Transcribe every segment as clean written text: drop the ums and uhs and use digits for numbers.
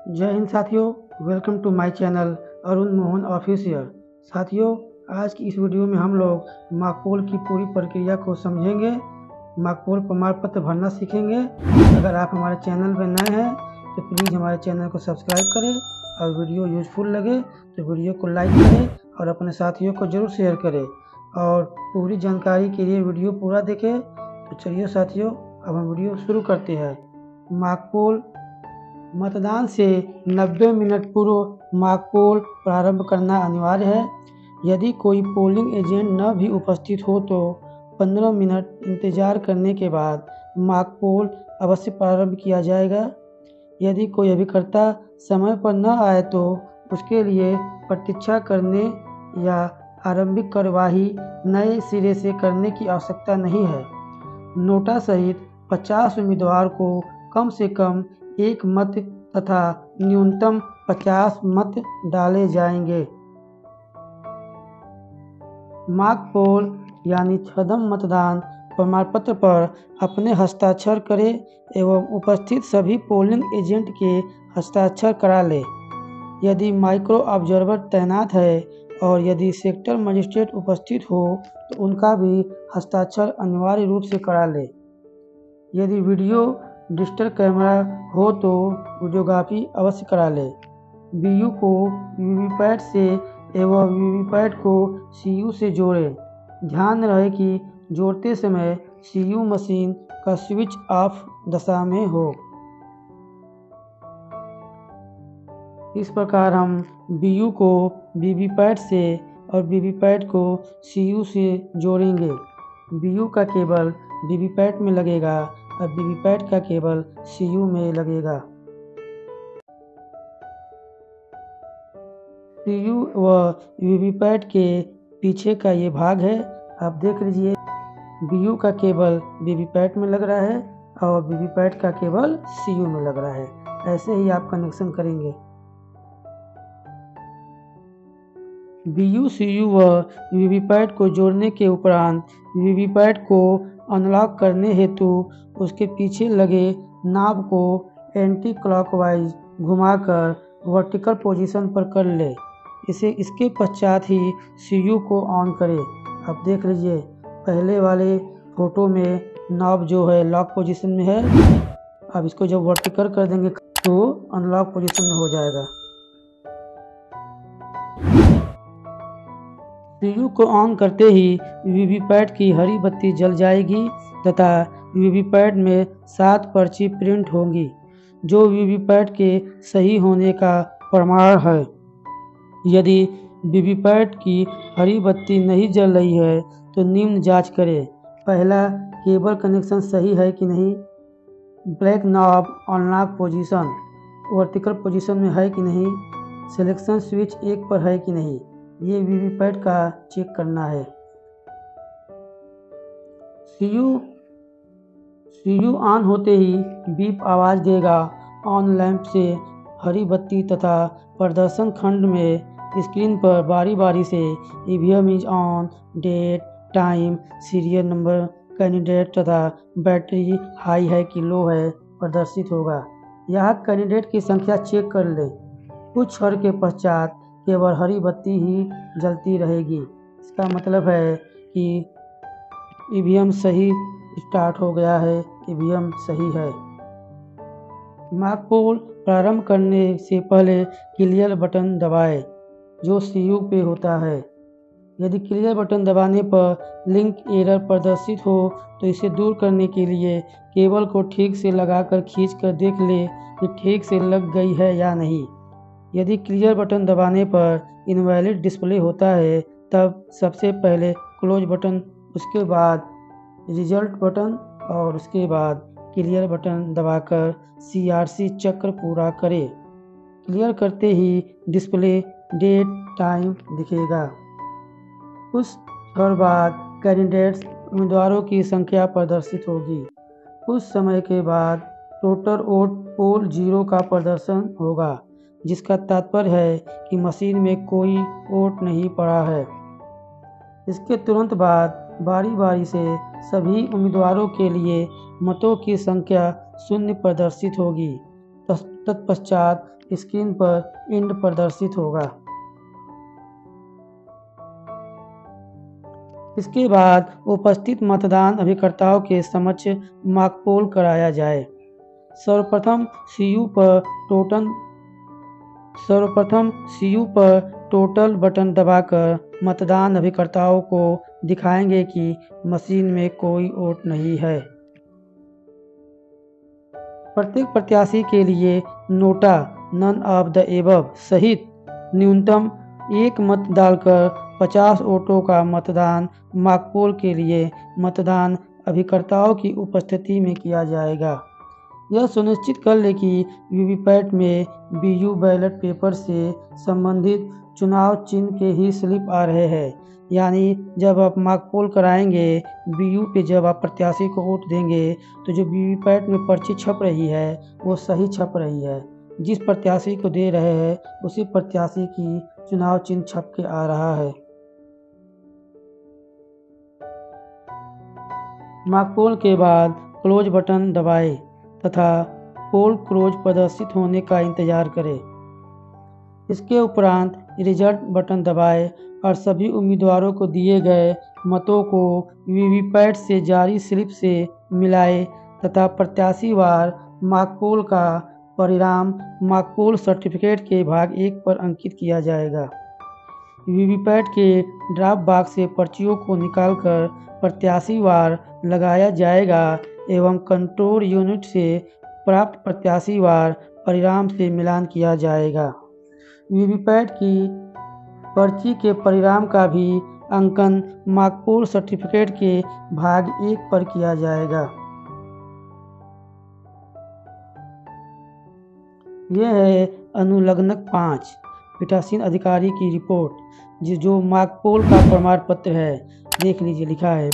जय हिंद साथियों, welcome to my channel Arun Mohan official. साथियों, आज की इस वीडियो में हम लोग मॉकपोल की पूरी प्रक्रिया को समझेंगे। मॉकपोल प्रमाण पत्र भरना सीखेंगे। अगर आप हमारे चैनल पर नए हैं तो प्लीज़ हमारे चैनल को सब्सक्राइब करें और वीडियो यूज़फुल लगे तो वीडियो को लाइक करें और अपने साथियों को ज़रूर शेयर करें। और पूरी जानकारी के लिए वीडियो पूरा देखें। तो चलिए साथियों, अब हम वीडियो शुरू करते हैं। मॉकपोल मतदान से 90 मिनट पूर्व मॉकपोल प्रारंभ करना अनिवार्य है। यदि कोई पोलिंग एजेंट न भी उपस्थित हो तो 15 मिनट इंतजार करने के बाद मॉकपोल अवश्य प्रारंभ किया जाएगा। यदि कोई अभिकर्ता समय पर न आए तो उसके लिए प्रतीक्षा करने या आरंभिक कार्यवाही नए सिरे से करने की आवश्यकता नहीं है। नोटा सहित 50 उम्मीदवार को कम से कम 1 मत तथा न्यूनतम 50 मत डाले जाएंगे। मॉकपोल यानी छद्म मतदान प्रमाण पत्र पर अपने हस्ताक्षर करें एवं उपस्थित सभी पोलिंग एजेंट के हस्ताक्षर करा लें। यदि माइक्रो ऑब्जर्वर तैनात है और यदि सेक्टर मजिस्ट्रेट उपस्थित हो तो उनका भी हस्ताक्षर अनिवार्य रूप से करा लें। यदि वीडियो डिजिटल कैमरा हो तो वीडियोग्राफी अवश्य करा लें। बीयू को वीवीपैट से एवं वीवीपैट को सीयू से जोड़ें। ध्यान रहे कि जोड़ते समय सीयू मशीन का स्विच ऑफ दशा में हो। इस प्रकार हम बीयू को वीवीपैट से और वीवीपैट को सीयू से जोड़ेंगे। बीयू का केबल वीवीपैट में लगेगा और वीवीपैट का केबल सीयू में लगेगा। सीयू व वीवीपैट के पीछे का ये भाग है, आप देख लीजिए। बीयू का केबल वीवीपैट में लग रहा है और वीवीपैट का केबल सीयू में लग रहा है। ऐसे ही आप कनेक्शन करेंगे। बीयू सीयू व वीवीपैट को जोड़ने के उपरांत वीवीपैट को अनलॉक करने हेतु उसके पीछे लगे नाब को एंटी क्लॉकवाइज घुमाकर वर्टिकल पोजीशन पर कर ले। इसके पश्चात ही सीयू को ऑन करें। आप देख लीजिए, पहले वाले फोटो में नॉब जो है लॉक पोजीशन में है। अब इसको जब वर्टिकल कर देंगे तो अनलॉक पोजीशन में हो जाएगा। सीयू को ऑन करते ही वीवीपैट की हरी बत्ती जल जाएगी तथा वीवीपैट में 7 पर्ची प्रिंट होंगी, जो वीवीपैट के सही होने का प्रमाण है। यदि वीवीपैट की हरी बत्ती नहीं जल रही है तो निम्न जांच करें। पहला, केबल कनेक्शन सही है कि नहीं। Black knob unlock position vertical position में है कि नहीं। सिलेक्शन स्विच 1 पर है कि नहीं। ये वीवीपैट का चेक करना है। सीयू ऑन होते ही बीप आवाज़ देगा। ऑन लैंप से हरी बत्ती तथा प्रदर्शन खंड में स्क्रीन पर बारी बारी से EVM is on, date, time, serial number, candidate तथा बैटरी हाई है कि लो है प्रदर्शित होगा। यहाँ कैंडिडेट की संख्या चेक कर लें। कुछ क्षण के पश्चात केवल हरी बत्ती ही जलती रहेगी। इसका मतलब है कि ईवीएम सही स्टार्ट हो गया है, ईवीएम सही है। मॉकपोल प्रारंभ करने से पहले क्लियर बटन दबाएं, जो सीयू पे होता है। यदि क्लियर बटन दबाने पर लिंक एरर प्रदर्शित हो तो इसे दूर करने के लिए केबल को ठीक से लगाकर खींचकर देख लें कि ठीक से लग गई है या नहीं। यदि क्लियर बटन दबाने पर इनवैलिड डिस्प्ले होता है तब सबसे पहले क्लोज बटन, उसके बाद रिजल्ट बटन और उसके बाद क्लियर बटन दबाकर CRC चक्र पूरा करें। क्लियर करते ही डिस्प्ले डेट टाइम दिखेगा। कुछ देर बाद कैंडिडेट्स उम्मीदवारों की संख्या प्रदर्शित होगी। कुछ समय के बाद टोटल वोट पोल 0 का प्रदर्शन होगा, जिसका तात्पर्य है कि मशीन में कोई वोट नहीं पड़ा है। इसके तुरंत बाद बारी बारी से सभी उम्मीदवारों के लिए मतों की संख्या 0 प्रदर्शित होगी। तत्पश्चात स्क्रीन पर इंड प्रदर्शित होगा। इसके बाद उपस्थित मतदान अभिकर्ताओं के समक्ष मॉक पोल कराया जाए। सर्वप्रथम सीयू पर टोटल बटन दबाकर मतदान अभिकर्ताओं को दिखाएंगे कि मशीन में कोई वोट नहीं है। प्रत्येक प्रत्याशी के लिए NOTA none of the above सहित न्यूनतम 1 मत डालकर 50 वोटों का मतदान मॉक पोल के लिए मतदान अभिकर्ताओं की उपस्थिति में किया जाएगा। यह सुनिश्चित कर ले कि वीवीपैट में बीयू बैलेट पेपर से संबंधित चुनाव चिन्ह के ही स्लिप आ रहे हैं। यानी जब आप मॉक पोल कराएंगे, बीयू पे जब आप प्रत्याशी को वोट देंगे तो जो वीवीपैट में पर्ची छप रही है वो सही छप रही है। जिस प्रत्याशी को दे रहे हैं उसी प्रत्याशी की चुनाव चिन्ह छप के आ रहा है। मॉक पोल के बाद क्लोज बटन दबाएं तथा पोल क्लोज प्रदर्शित होने का इंतजार करें। इसके उपरांत रिजल्ट बटन दबाएं और सभी उम्मीदवारों को दिए गए मतों को वीवीपैट से जारी स्लिप से मिलाएं तथा प्रत्याशीवार मॉक पोल का परिणाम मॉक पोल सर्टिफिकेट के भाग 1 पर अंकित किया जाएगा। वीवीपैट के ड्रॉप बॉक्स से पर्चियों को निकालकर प्रत्याशीवार लगाया जाएगा एवं कंट्रोल यूनिट से प्राप्त प्रत्याशीवार परिणाम से मिलान किया जाएगा। वीवीपैट की पर्ची के परिणाम का भी अंकन मॉक पोल सर्टिफिकेट के भाग 1 पर किया जाएगा। यह है अनुलग्नक 5 पीठासीन अधिकारी की रिपोर्ट जो मॉक पोल का प्रमाण पत्र है। देख लीजिए, लिखा है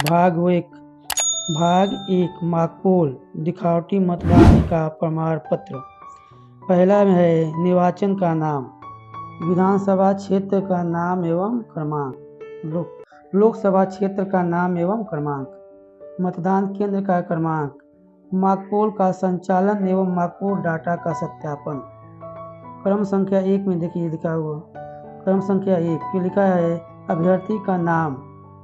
भाग 1 मॉक पोल दिखावटी मतदान का प्रमाण पत्र। पहला में है निर्वाचन का नाम, विधानसभा क्षेत्र का नाम एवं क्रमांक, लोकसभा क्षेत्र का नाम एवं क्रमांक, मतदान केंद्र का क्रमांक, मॉक पोल का संचालन एवं मॉक पोल डाटा का सत्यापन। क्रम संख्या 1 में देखिए लिखा हुआ, क्रम संख्या 1 पे लिखा है अभ्यर्थी का नाम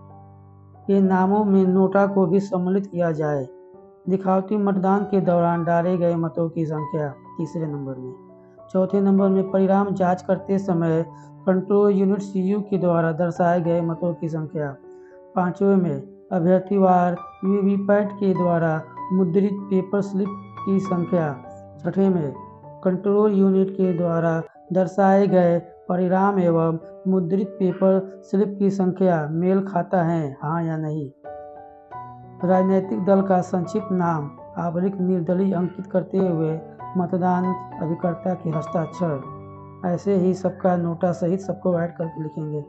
के नामों में नोटा को भी सम्मिलित किया जाए। दिखावटी मतदान के दौरान डाले गए मतों की संख्या तीसरे नंबर में। चौथे नंबर में परिणाम जांच करते समय कंट्रोल यूनिट सीयू के द्वारा दर्शाए गए मतों की संख्या। पांचवें में अभ्यर्थीवार वीवीपैट के द्वारा मुद्रित पेपर स्लिप की संख्या। छठे में कंट्रोल यूनिट के द्वारा दर्शाए गए परिणाम एवं मुद्रित पेपर स्लिप की संख्या मेल खाता है, हाँ या नहीं। राजनीतिक दल का संक्षिप्त नाम निर्दलीय अंकित करते हुए मतदान अभिकर्ता के हस्ताक्षर। ऐसे ही सबका नोटा सहित सबको ऐड करके लिखेंगे।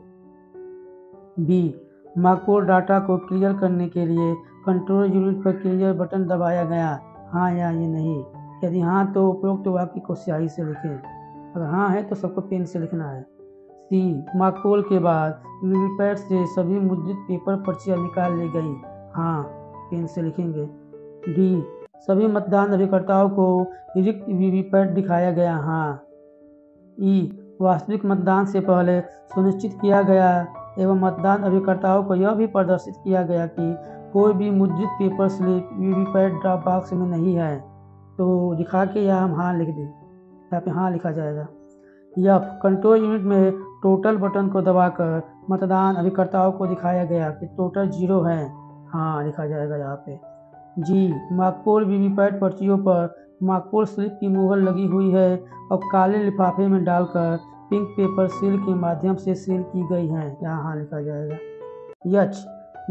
बी, मॉक पोल डाटा को क्लियर करने के लिए कंट्रोल यूनिट पर क्लियर बटन दबाया गया, हाँ या ये नहीं। यदि हाँ तो उपरोक्त वाक्य को स्याही से लिखें, अगर हाँ है तो सबको पेन से लिखना है। सी, मॉक पोल के बाद वीवीपैट से सभी मुद्रित पेपर पर्चियाँ निकाल ली गई, हाँ पेन से लिखेंगे। डी, सभी मतदान अभिकर्ताओं को रिक्त वीवीपैट दिखाया गया, हाँ। ई, वास्तविक मतदान से पहले सुनिश्चित किया गया एवं मतदान अभिकर्ताओं को यह भी प्रदर्शित किया गया कि कोई भी मुद्रित paper slip VVPAT drop box में नहीं है, तो दिखा के यहाँ हम हाँ लिख दें, यहाँ पे हाँ लिखा जाएगा। एफ, कंट्रोल यूनिट में टोटल बटन को दबाकर मतदान अभिकर्ताओं को दिखाया गया कि टोटल 0 है, हाँ लिखा जाएगा यहाँ पे। जी, मॉक पोल वीवीपैट पर्चियों पर मॉक पोल स्लिप की मुहर लगी हुई है और काले लिफाफे में डालकर पिंक पेपर सील के माध्यम से सील की गई हैं, यहाँ हाँ लिखा जाएगा। एच,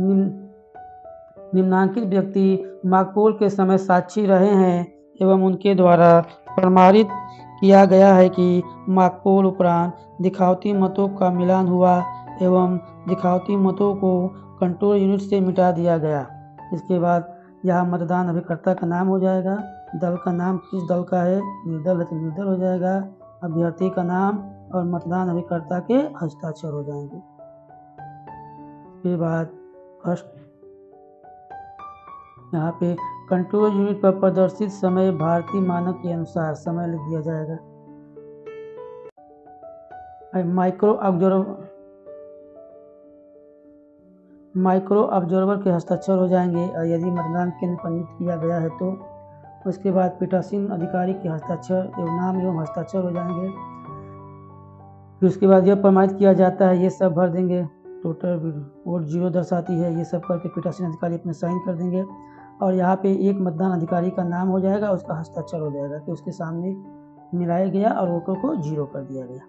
निम्नांकित व्यक्ति मॉक पोल के समय साक्षी रहे हैं एवं उनके द्वारा प्रमाणित किया गया है कि मॉक पोल उपरांत दिखावटी मतों का मिलान हुआ एवं दिखावटी मतों को कंट्रोल यूनिट से मिटा दिया गया। इसके बाद यहाँ मतदान अभिकर्ता का नाम हो जाएगा, दल का नाम किस दल का है, निर्दल है तो निर्दल हो जाएगा, अभ्यर्थी का नाम और मतदान अभिकर्ता के हस्ताक्षर हो जाएंगे। इसके बाद फर्स्ट यहाँ पे कंट्रोल यूनिट पर प्रदर्शित समय भारतीय मानक के अनुसार समय लिख दिया जाएगा। माइक्रो ऑब्जर्वर के हस्ताक्षर हो जाएंगे और यदि मतदान केंद्र पर नियुक्त किया गया है तो उसके बाद पीठासीन अधिकारी के हस्ताक्षर एवं नाम एवं हस्ताक्षर हो जाएंगे। फिर उसके बाद यह प्रमाणित किया जाता है, ये सब भर देंगे, टोटल वोट 0 दर्शाती है, ये सब करके पीठासीन अधिकारी अपने साइन कर देंगे और यहाँ पे एक मतदान अधिकारी का नाम हो जाएगा, उसका हस्ताक्षर हो जाएगा कि उसके सामने मिलाया गया और वोटों को 0 कर दिया गया।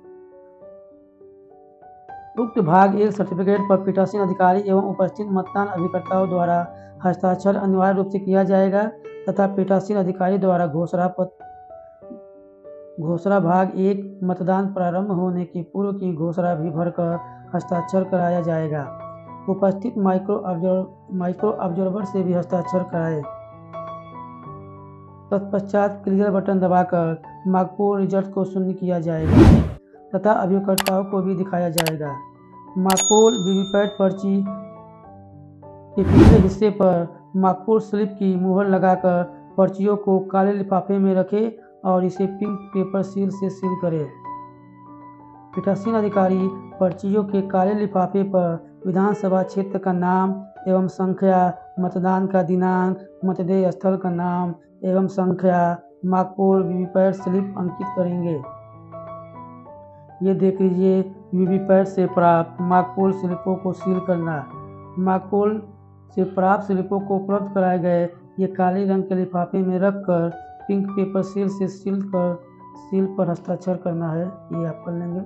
उक्त भाग 1 सर्टिफिकेट पर पीठासीन अधिकारी एवं उपस्थित मतदान अभिकर्ताओं द्वारा हस्ताक्षर अनिवार्य रूप से किया जाएगा तथा पीठासीन अधिकारी द्वारा घोषणा भाग 1 मतदान प्रारंभ होने की पूर्व की घोषणा भी भरकर हस्ताक्षर कराया जाएगा। उपस्थित माइक्रो ऑब्जर्वर से भी हस्ताक्षर कराए। तत्पश्चात क्लियर बटन दबाकर मार्कपोल रिजल्ट को शून्य किया जाएगा तथा अभिकर्ताओं को भी दिखाया जाएगा। मार्कपोल वीवीपैट पर्ची के पिछले हिस्से पर मार्कपोल स्लिप की मुहर लगाकर पर्चियों को काले लिफाफे में रखें और इसे पिंक पेपर सील से सील करें। पीठासीन अधिकारी पर्चियों के काले लिफाफे पर विधानसभा क्षेत्र का नाम एवं संख्या, मतदान का दिनांक, मतदेय स्थल का नाम एवं संख्या, मार्कपोल वीवीपैट स्लिप अंकित करेंगे। ये देख लीजिए, वीवीपैट से प्राप्त मार्कपोल स्लिपों को सील करना। मार्कपोल से प्राप्त स्लिपों को उपलब्ध कराए गए ये काले रंग के लिफाफे में रखकर पिंक पेपर सील से सील पर हस्ताक्षर करना है, ये आप कर लेंगे।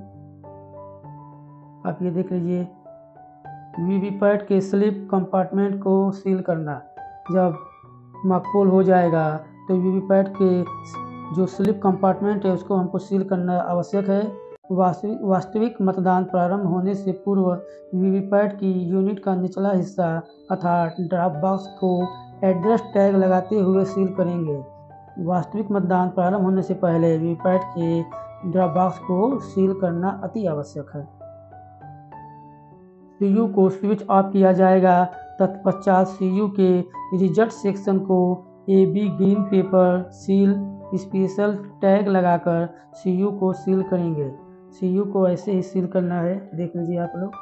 आप ये देख लीजिए, वीवीपैट के स्लिप कंपार्टमेंट को सील करना। जब मार्कपोल हो जाएगा तो वीवीपैट के जो स्लिप कंपार्टमेंट है उसको हमको सील करना आवश्यक है। वास्तविक मतदान प्रारंभ होने से पूर्व वीवीपैट की यूनिट का निचला हिस्सा अर्थात ड्रॉप बॉक्स को एड्रेस टैग लगाते हुए सील करेंगे। वास्तविक मतदान प्रारंभ होने से पहले वीवीपैट के ड्रॉप बॉक्स को सील करना अति आवश्यक है। सीयू को स्विच ऑफ किया जाएगा। तत्पश्चात सीयू के रिजल्ट सेक्शन को AB green paper seal special tag लगाकर सीयू को सील करेंगे। सीयू को ऐसे ही सील करना है, देख लीजिए आप लोग।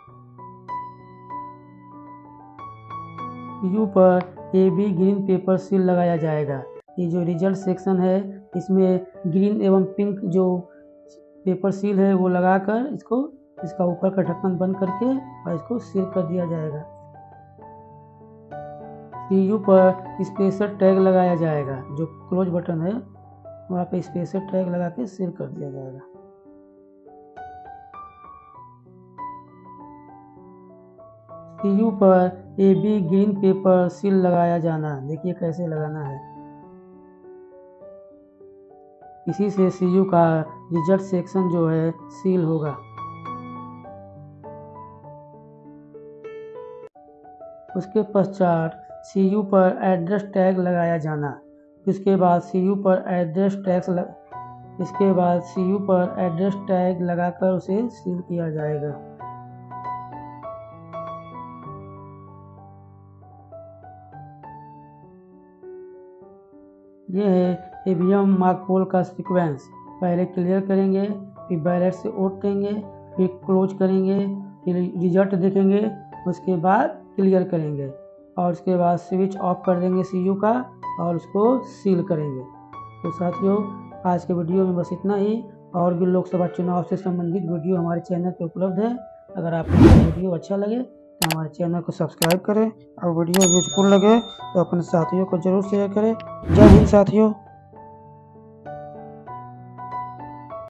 सीयू पर AB ग्रीन पेपर सील लगाया जाएगा। ये जो रिजल्ट सेक्शन है इसमें ग्रीन एवं पिंक जो पेपर सील है वो लगाकर इसका ऊपर का ढक्कन बंद करके और इसको सील कर दिया जाएगा। सीयू पर स्पेशल टैग लगाया जाएगा, जो क्लोज बटन है वहाँ पे स्पेशल टैग लगा के सील कर दिया जाएगा। सीयू पर AB ग्रीन पेपर सील लगाया जाना, देखिए कैसे लगाना है। इसी से सीयू का रिजल्ट सेक्शन जो है सील होगा। उसके पश्चात सीयू पर एड्रेस टैग लगाया जाना। इसके बाद सीयू पर एड्रेस टैग लगाकर उसे सील किया जाएगा। ये है ईवीएम मार्कपोल का सीक्वेंस। पहले क्लियर करेंगे, फिर बैलेट से वोट देंगे, फिर क्लोज करेंगे, फिर रिजल्ट देखेंगे, उसके बाद क्लियर करेंगे और उसके बाद स्विच ऑफ कर देंगे सीयू का और उसको सील करेंगे। तो साथियों, आज के वीडियो में बस इतना ही। और भी लोकसभा चुनाव से संबंधित वीडियो हमारे चैनल पे उपलब्ध है। अगर आपको वीडियो अच्छा लगे तो हमारे चैनल को सब्सक्राइब करें और वीडियो यूजफुल लगे तो अपने साथियों को जरूर शेयर करें। जय हिंद साथियों।